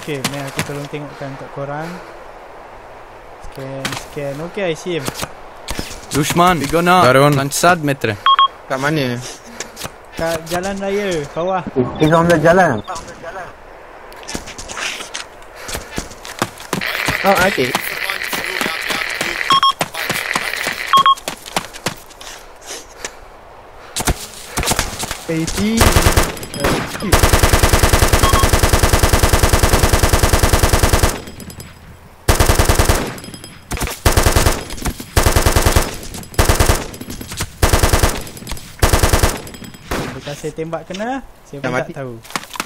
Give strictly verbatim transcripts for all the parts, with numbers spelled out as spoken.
Okay, man, aku tolong tengokkan kat korang. Scan, scan. Okay, I see him. Dushman, vi går na. Daron, lansad metre. Kat mana? Kat jalan raya, bawah. He's on the jalan. Oh, okay. eighty. Bukan saya tembak kena, saya pun tak tahu.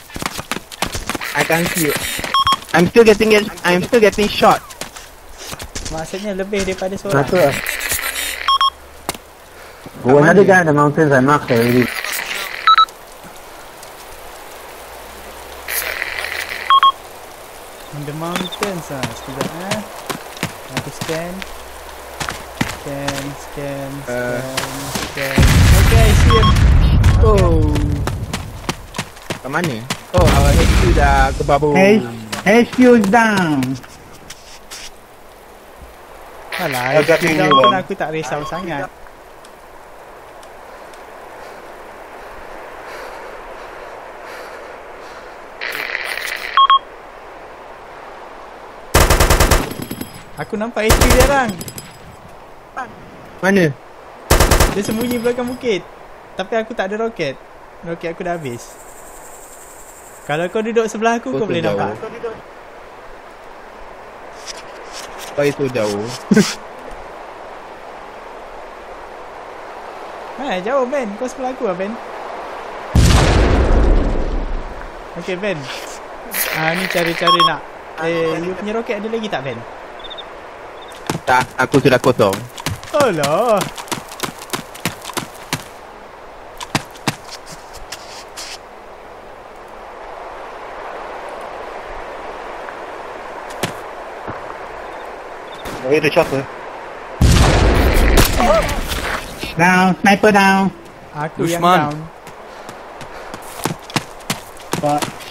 I can't see it. I'm still getting it. I'm still getting shot. Maksudnya lebih daripada seorang. Satu lah. Oh, another guy in the mountains I marked already. In the mountains ah, sekejap eh. Aku scan. Scan, scan, scan, uh. scan. Okay, I see him. Oh. Kat mana? Oh, our H Q dah kebabung. H Q is down. Alah, H Q down pun aku tak risau sangat. Aku nampak H Q dia orang. Mana? Dia sembunyi belakang bukit. Tapi aku tak ada roket. Roket aku dah habis. Kalau kau duduk sebelah aku, kau boleh nampak. Kau itu jauh. Ha, jauh Ben. Kau sebelah aku lah Ben. Okay Ben. Ah, ni cara-cara nak. Eh, you punya roket ada lagi tak Ben? Tak, aku sudah kosong. Alah. Wait the chopper. Down, sniper down. Aku Dushman. yang down. But